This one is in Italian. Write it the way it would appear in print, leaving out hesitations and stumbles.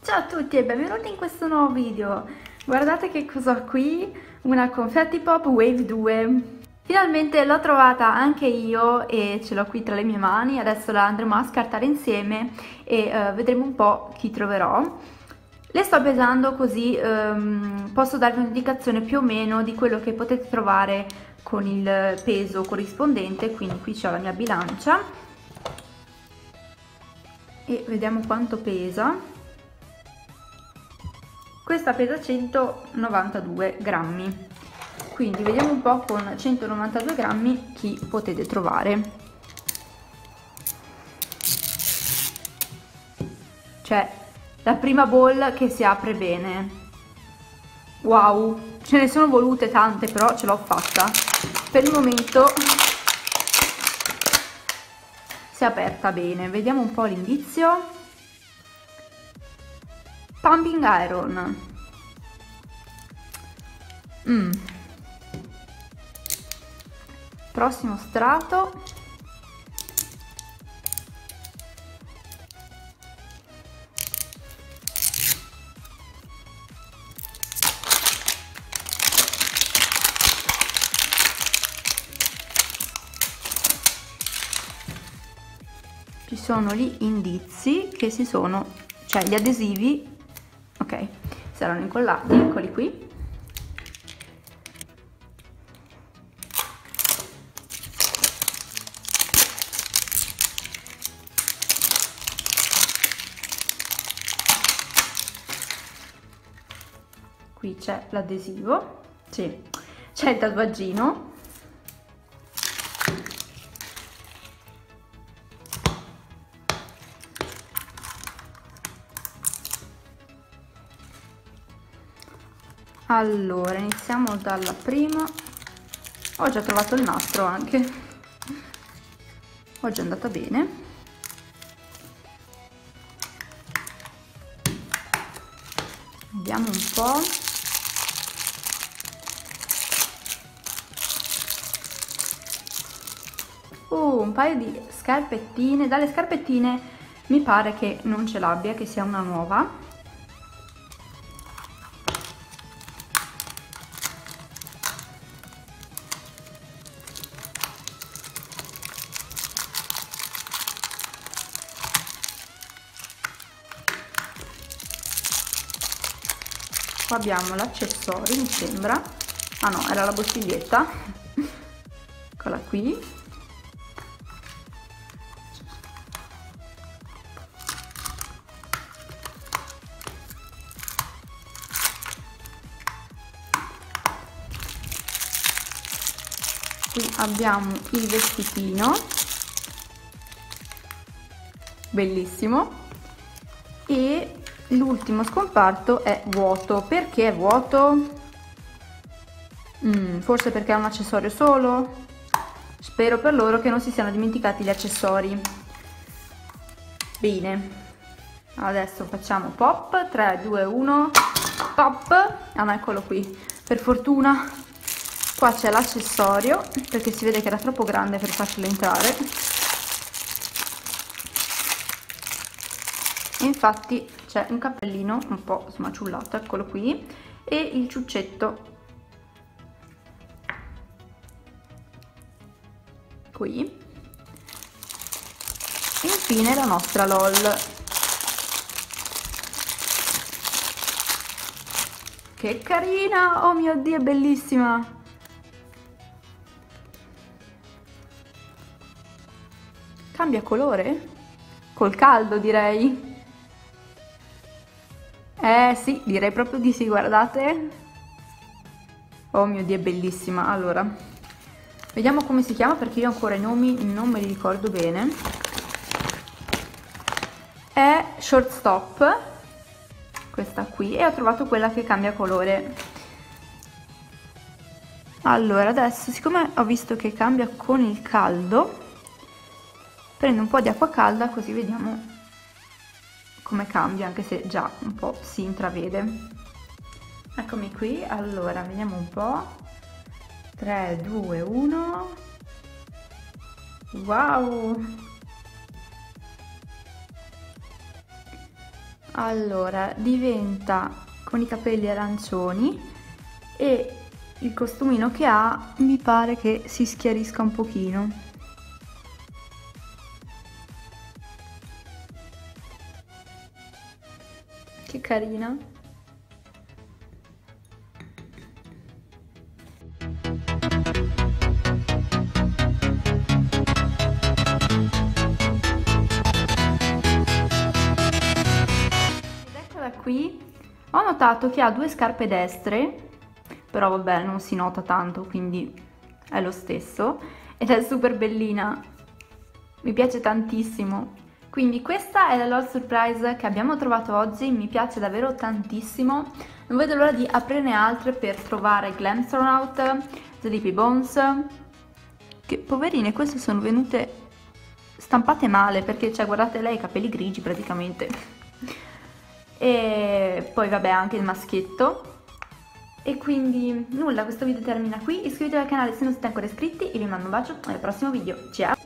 Ciao a tutti e benvenuti in questo nuovo video. Guardate che cosa ho qui, una Confetti Pop Wave 2. Finalmente l'ho trovata anche io e ce l'ho qui tra le mie mani. Adesso la andremo a scartare insieme e vedremo un po' chi troverò. Le sto pesando così posso darvi un'indicazione più o meno di quello che potete trovare con il peso corrispondente. Quindi qui c'ho la mia bilancia e vediamo quanto pesa. Questa pesa 192 grammi, quindi vediamo un po' con 192 grammi chi potete trovare. Cioè, la prima bowl che si apre bene. Wow, ce ne sono volute tante, però ce l'ho fatta. Per il momento si è aperta bene. Vediamo un po' l'indizio. Pumping Iron. Prossimo strato. Ci sono gli indizi che si sono, cioè gli adesivi, ok, saranno incollati, eccoli qui. Qui c'è l'adesivo, sì, c'è il tatuaggino. Allora, iniziamo dalla prima. Ho già trovato il nastro anche. Oggi è andata bene. Vediamo un po'. Un paio di scarpettine. Dalle scarpettine mi pare che non ce l'abbia, che sia una nuova. Qua abbiamo l'accessorio, mi sembra. Ah no, era la bottiglietta. Eccola qui. Qui abbiamo il vestitino, bellissimo, e l'ultimo scomparto è vuoto. Perché è vuoto? Forse perché è un accessorio solo? Spero per loro che non si siano dimenticati gli accessori. Bene, adesso facciamo pop, 3, 2, 1, pop. Ah no, eccolo qui, per fortuna. Qua c'è l'accessorio, perché si vede che era troppo grande per farcelo entrare. E infatti c'è un cappellino un po' smaciullato, eccolo qui, e il ciuccetto qui. E infine la nostra LOL. Che carina! Oh mio Dio, è bellissima! Cambia colore? Col caldo, direi. Sì, direi proprio di sì, guardate. Oh mio Dio, è bellissima. Allora, vediamo come si chiama, perché io ancora i nomi non me li ricordo bene. È Shortstop, questa qui, e ho trovato quella che cambia colore. Allora, adesso, siccome ho visto che cambia con il caldo, prendo un po' di acqua calda così vediamo come cambia, anche se già un po' si intravede. Eccomi qui. Allora, vediamo un po'. 3, 2, 1. Wow! Allora, diventa con i capelli arancioni e il costumino che ha mi pare che si schiarisca un pochino. Che carina. Qui ho notato che ha due scarpe destre, però vabbè non si nota tanto, quindi è lo stesso, ed è super bellina, mi piace tantissimo. Quindi questa è la LOL Surprise che abbiamo trovato oggi, mi piace davvero tantissimo, non vedo l'ora di aprirne altre per trovare Glamstronaut, Sleepy Bones, che poverine queste sono venute stampate male perché cioè guardate lei ha i capelli grigi praticamente. E poi vabbè anche il maschietto. E quindi nulla, questo video termina qui, iscrivetevi al canale se non siete ancora iscritti e vi mando un bacio al prossimo video, ciao!